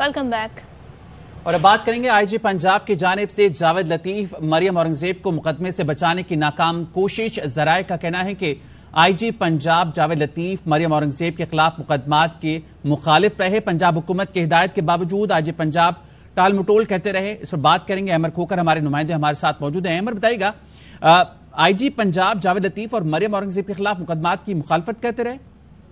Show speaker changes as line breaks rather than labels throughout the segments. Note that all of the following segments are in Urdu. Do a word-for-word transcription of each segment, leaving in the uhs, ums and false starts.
Welcome back.
اور اب بات کریں گے آئی جی پنجاب کی جانب سے جاوید لطیف مریم اورنگزیب کو مقدمے سے بچانے کی ناکام کوشش۔ ذرائع کا کہنا ہے کہ آئی جی پنجاب جاوید لطیف مریم اورنگزیب کے خلاف مقدمات کے مخالف رہے۔ پنجاب حکومت کی ہدایت کے باوجود آئی جی پنجاب ٹال مٹول کہتے رہے۔ اس پر بات کریں گے۔ احمر کھوکر ہمارے نمائندے ہمارے ساتھ موجود ہیں۔ احمر بتائیے گا، آئی جی پنجاب جاوید لطیف اور مریم اورنگزیب کے خلاف مقدمات کی مخالفت کہتے رہے؟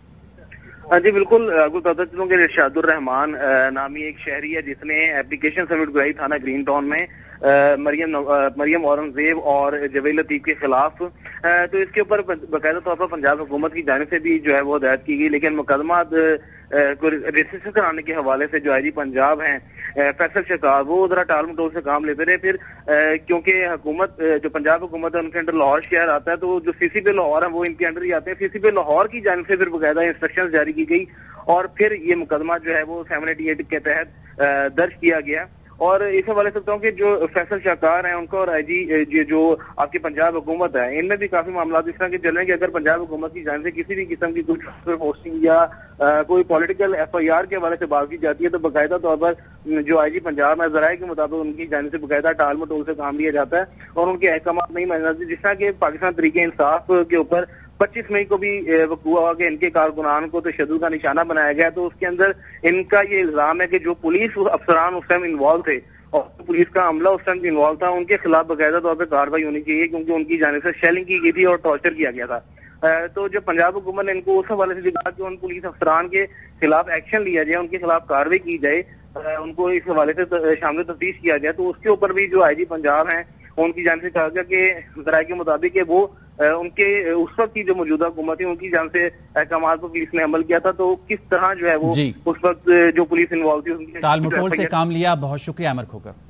جی بالکل، آپ کو بتا چلوں کہ ارشاد الرحمان نامی ایک شہری ہے جس نے اپلیکیشن سبمٹ کرائی تھانہ گرین ٹاؤن میں مریم مریم اورنگزیب اور جاوید لطیف کے خلاف، تو اس کے اوپر باقاعدہ طور پر پنجاب حکومت کی جانب سے بھی جو ہے وہ ہدایت کی گئی، لیکن مقدمات رجسٹر کرانے کے حوالے سے جو آئی جی پنجاب ہیں فیصل شکار وہ ذرا ٹال مٹول سے کام لیتے رہے۔ پھر کیونکہ حکومت جو پنجاب حکومت ہے ان کے انڈر لاہور شہر آتا ہے، تو جو سی سی پی لاہور ہیں وہ ان کے انڈر ہی آتے ہیں۔ سی سی پی لاہور کی جانب سے پھر باقاعدہ انسٹرکشن جاری کی گئی اور پھر یہ مقدمہ جو ہے وہ سیون ایٹی ایٹ کے تحت درج کیا گیا۔ اور اس حوالے سے بتاؤں کہ جو فیصل شاکار ہیں ان کو اور آئی جی جو آپ کی پنجاب حکومت ہے ان میں بھی کافی معاملات اس طرح کے چل رہے ہیں کہ اگر پنجاب حکومت کی جانب سے کسی بھی قسم کی کوئی پوسٹنگ یا کوئی پولیٹیکل ایف آئی آر کے حوالے سے بات کی جاتی ہے تو باقاعدہ طور پر جو آئی جی پنجاب ہے ذرائع کے مطابق ان کی جانب سے باقاعدہ ٹال مٹول سے کام لیا جاتا ہے اور ان کے احکامات نہیں مانے جاتے، جس طرح کہ پاکستان طریقے انصاف کے اوپر پچیس مئی کو بھی وقوع ہوا کہ ان کے کارکنان کو تشدد کا نشانہ بنایا گیا، تو اس کے اندر ان کا یہ الزام ہے کہ جو پولیس افسران اس ٹائم انوالو تھے اور پولیس کا عملہ اس ٹائم انوالو تھا ان کے خلاف باقاعدہ طور پہ کارروائی ہونی چاہیے، کیونکہ ان کی جانب سے شیلنگ کی گئی تھی اور ٹارچر کیا گیا تھا۔ تو جو پنجاب حکومت نے ان کو اس حوالے سے کہا کہ ان پولیس افسران کے خلاف ایکشن لیا جائے، ان کے خلاف کارروائی کی جائے، ان کو اس حوالے سے شامل تفتیش کیا جائے، تو اس کے اوپر بھی جو آئی جی پنجاب ہیں ان کی جانب سے کہا گیا کہ ذرائع کے مطابق کہ وہ ان کے اس وقت کی جو موجودہ حکومت ہے ان کی جانب سے احکامات پر پولیس نے عمل کیا تھا، تو کس طرح جو ہے وہ اس وقت جو پولیس انوالو تھی
ٹال مٹول سے کام لیا۔ بہت شکریہ احمر کھوکر۔